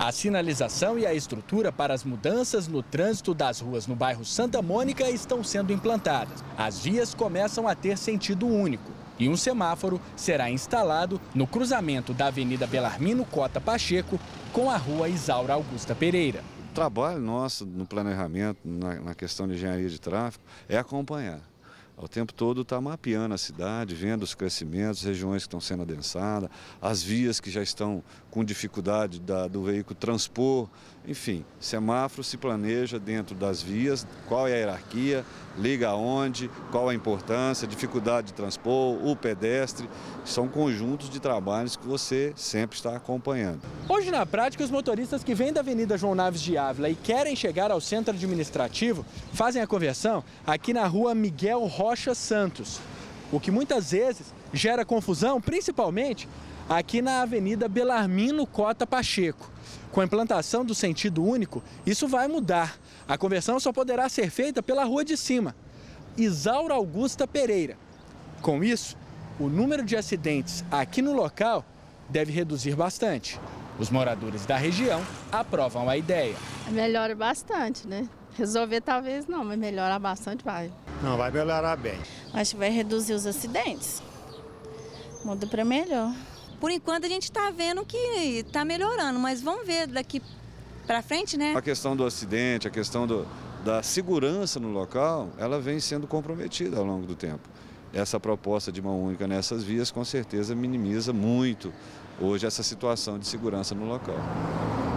A sinalização e a estrutura para as mudanças no trânsito das ruas no bairro Santa Mônica estão sendo implantadas. As vias começam a ter sentido único e um semáforo será instalado no cruzamento da Avenida Belarmino Cota Pacheco com a Rua Isaura Augusta Pereira. O trabalho nosso no planejamento, na questão de engenharia de tráfego, é acompanhar. O tempo todo está mapeando a cidade, vendo os crescimentos, regiões que estão sendo adensadas, as vias que já estão com dificuldade do veículo transpor. Enfim, semáforo se planeja dentro das vias, qual é a hierarquia, liga aonde, qual a importância, dificuldade de transpor, o pedestre. São conjuntos de trabalhos que você sempre está acompanhando. Hoje, na prática, os motoristas que vêm da Avenida João Naves de Ávila e querem chegar ao centro administrativo fazem a conversão aqui na Rua Miguel Rocha Santos, o que muitas vezes gera confusão, principalmente aqui na Avenida Belarmino Cota Pacheco. Com a implantação do sentido único, isso vai mudar. A conversão só poderá ser feita pela rua de cima, Isaura Augusta Pereira. Com isso, o número de acidentes aqui no local deve reduzir bastante. Os moradores da região aprovam a ideia. Melhora bastante, né? Resolver talvez não, mas melhorar bastante vai. Não, vai melhorar bem. Acho que vai reduzir os acidentes. Muda para melhor. Por enquanto a gente está vendo que está melhorando, mas vamos ver daqui para frente, né? A questão do acidente, a questão da segurança no local, ela vem sendo comprometida ao longo do tempo. Essa proposta de mão única nessas vias, com certeza, minimiza muito hoje essa situação de segurança no local.